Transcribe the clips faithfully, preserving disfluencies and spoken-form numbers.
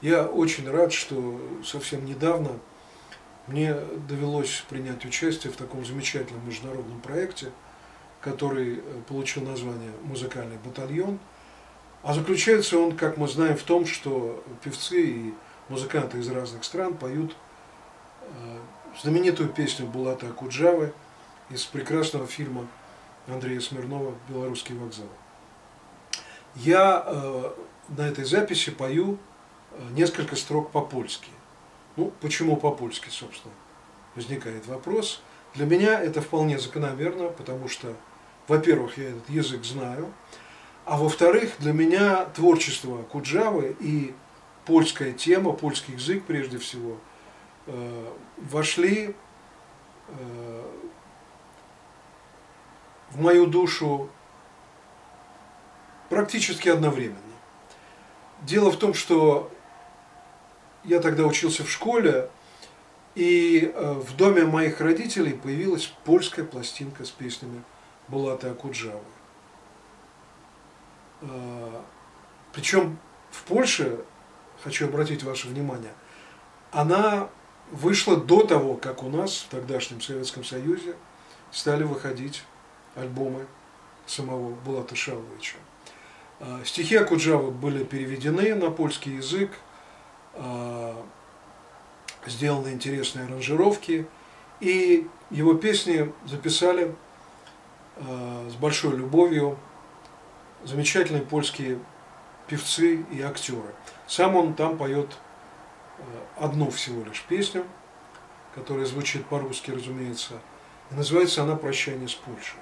Я очень рад, что совсем недавно мне довелось принять участие в таком замечательном международном проекте, который получил название «Музыкальный батальон». А заключается он, как мы знаем, в том, что певцы и музыканты из разных стран поют знаменитую песню Булата Акуджавы из прекрасного фильма Андрея Смирнова «Белорусский вокзал». Я э, на этой записи пою несколько строк по-польски. Ну, почему по-польски, собственно, возникает вопрос. Для меня это вполне закономерно, потому что, во-первых, я этот язык знаю, а во-вторых, для меня творчество Акуджавы и польская тема, польский язык прежде всего, э, вошли э, в мою душу практически одновременно. Дело в том, что я тогда учился в школе, и в доме моих родителей появилась польская пластинка с песнями Булата Акуджавы. Причем в Польше, хочу обратить ваше внимание, она вышла до того, как у нас в тогдашнем Советском Союзе стали выходить альбомы самого Булата Шалвовича. Стихи Акуджавы были переведены на польский язык, сделаны интересные аранжировки, и его песни записали с большой любовью замечательные польские певцы и актеры. Сам он там поет одну всего лишь песню, которая звучит по-русски, разумеется, и называется она «Прощание с Польшей».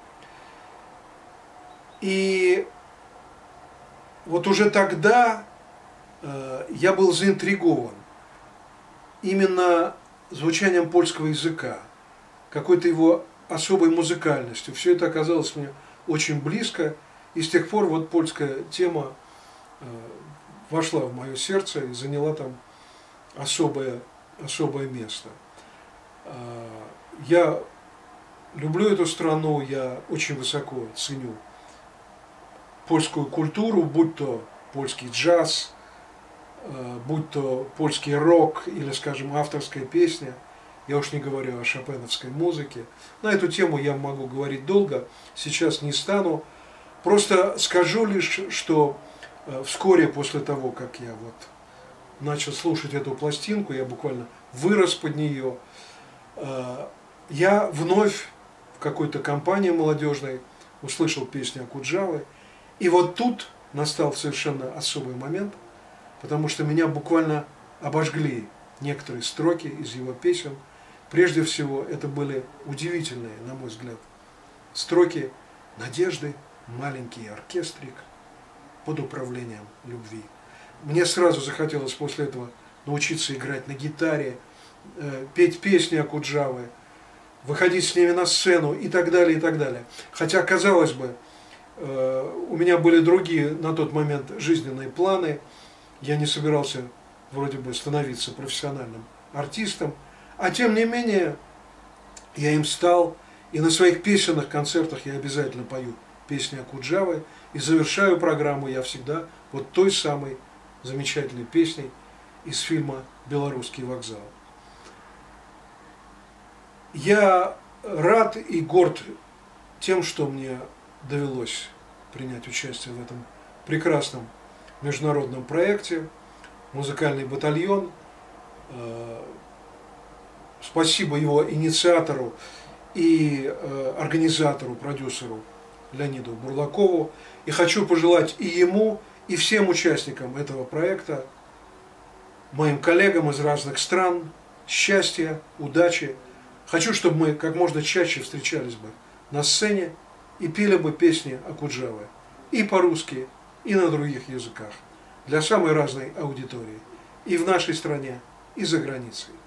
И вот уже тогда э, я был заинтригован именно звучанием польского языка, какой-то его особой музыкальностью. Все это оказалось мне очень близко, и с тех пор вот польская тема э, вошла в мое сердце и заняла там особое, особое место. Э, я люблю эту страну, я очень высоко ценю польскую культуру, будь то польский джаз, будь то польский рок или, скажем, авторская песня. Я уж не говорю о шопеновской музыке. На эту тему я могу говорить долго, сейчас не стану. Просто скажу лишь, что вскоре после того, как я вот начал слушать эту пластинку, я буквально вырос под нее, я вновь в какой-то компании молодежной услышал песню Акуджавы. И вот тут настал совершенно особый момент, потому что меня буквально обожгли некоторые строки из его песен. Прежде всего, это были удивительные, на мой взгляд, строки «Надежды, маленький оркестрик под управлением любви». Мне сразу захотелось после этого научиться играть на гитаре, петь песни Акуджавы, выходить с ними на сцену и так далее, и так далее. Хотя, казалось бы, у меня были другие на тот момент жизненные планы. Я не собирался вроде бы становиться профессиональным артистом. А тем не менее, я им стал. И на своих песенных концертах я обязательно пою песни Акуджавы. И завершаю программу я всегда вот той самой замечательной песней из фильма «Белорусский вокзал». Я рад и горд тем, что мне довелось принять участие в этом прекрасном международном проекте «Музыкальный батальон». Спасибо его инициатору и организатору, продюсеру Леониду Бурлакову. И хочу пожелать и ему, и всем участникам этого проекта, моим коллегам из разных стран, счастья, удачи. Хочу, чтобы мы как можно чаще встречались бы на сцене и пели бы песни Акуджавы и по-русски, и на других языках, для самой разной аудитории, и в нашей стране, и за границей.